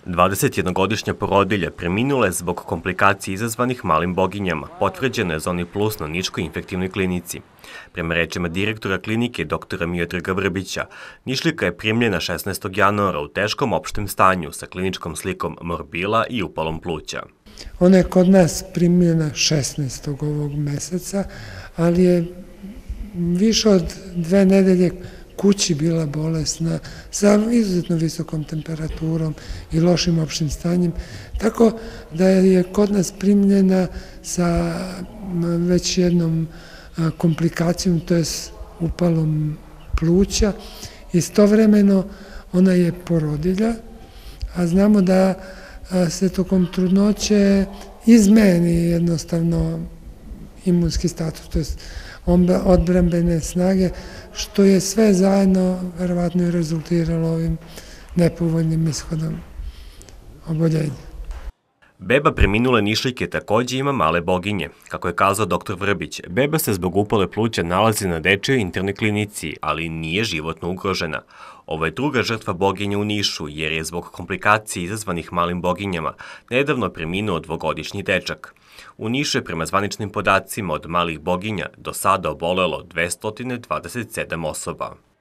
21-godišnja porodilja preminula je zbog komplikacija izazvanih malim boginjama, potvrđena je Zoni Plus na Niškoj infektivnoj klinici. Prema rečima direktora klinike dr. Miodraga Vrbića, Nišlijka je primljena 16. januara u teškom opštem stanju sa kliničkom slikom morbila i upalom pluća. Ona je kod nas primljena 16. ovog meseca, ali je više od 2 nedelje kući bila bolesna, sa izuzetno visokom temperaturom i lošim opštim stanjem, tako da je kod nas primljena sa već jednom komplikacijom, to je upalom pluća. Istovremeno ona je porodilja, a znamo da se tokom trudnoće izmeni jednostavno imunski status, to je odbrambene snage, što je sve zajedno verovatno i rezultiralo ovim nepovoljnim ishodom oboljenja. Beba preminule Nišlijke takođe ima male boginje. Kako je kazao dr. Vrbić, beba se zbog upale pluća nalazi na dečijoj internoj klinici, ali nije životno ugrožena. Ovo je druga žrtva boginje u Nišu, jer je zbog komplikacija izazvanih malim boginjama nedavno preminuo 2-godišnji dečak. U Nišu je prema zvaničnim podacima od malih boginja do sada obolelo 227 osoba.